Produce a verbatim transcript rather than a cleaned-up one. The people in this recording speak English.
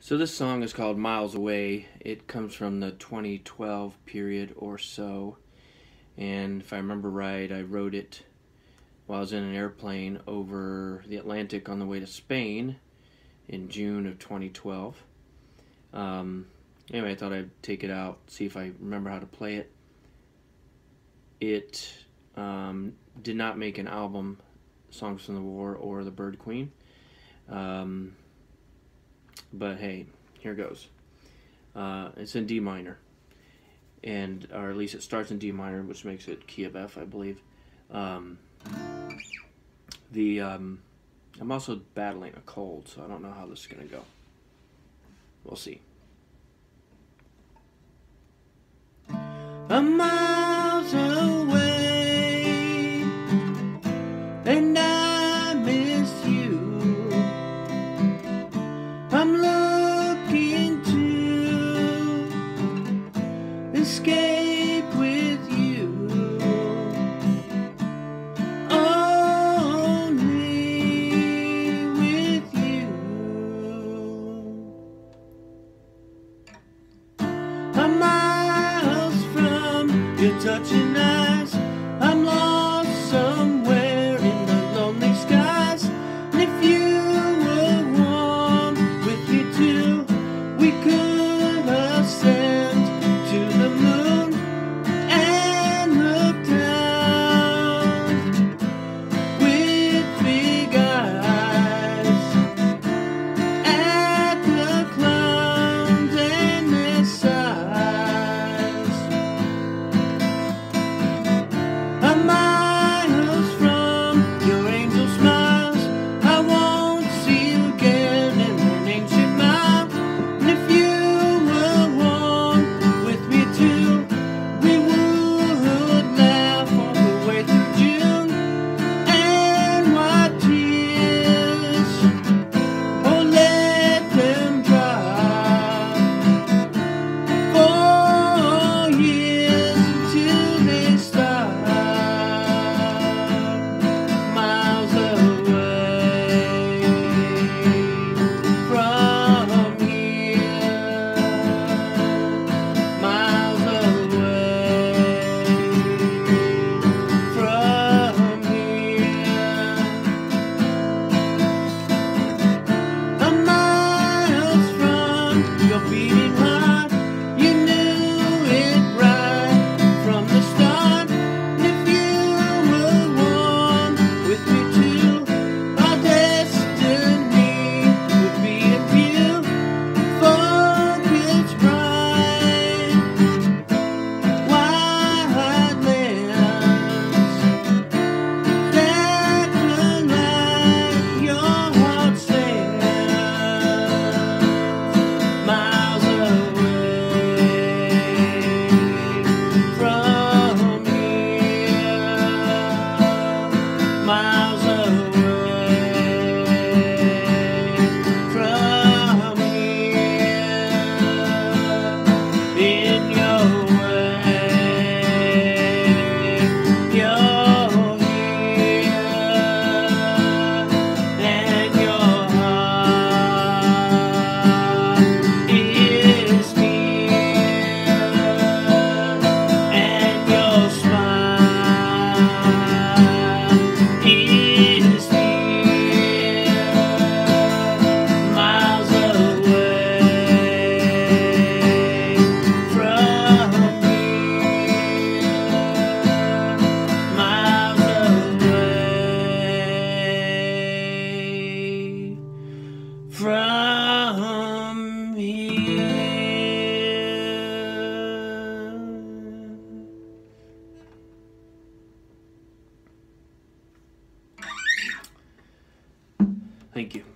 So this song is called Miles Away. It comes from the twenty twelve period or so. And if I remember right, I wrote it while I was in an airplane over the Atlantic on the way to Spain in June of twenty twelve. Um, anyway, I thought I'd take it out, see if I remember how to play it. It um, did not make an album, Songs from the War or The Bird Queen. Um, but hey, here goes. Uh, it's in D minor, and or at least it starts in D minor, which makes it key of F, I believe. Um, the um, I'm also battling a cold, so I don't know how this is gonna go. We'll see. I'm miles away, and I miss you. I'm looking to escape with you, only with you. I'm miles from your touching eyes. I'm lost somewhere in the lonely skies. And if you were warm with me too, we could ascend to the moon and look down with big eyes at the clouds and their sighs. I'm miles from your angel smiles. I won't see you again in an ancient mile. And if you were warm with me too, we would laugh all the way through June and wipe tears, or let them drop for years until they stop. Miles away from here, miles away from here. I'm miles from your beating heart. You knew it right from the start. And if you were warm with me too, our destiny would be a beautiful pitch bright wide lands that will light your heart sands. Miles away from here, miles away from here. In your way, you're here, and your heart is near, and your smile is near. Miles away from here, miles away from here. Thank you.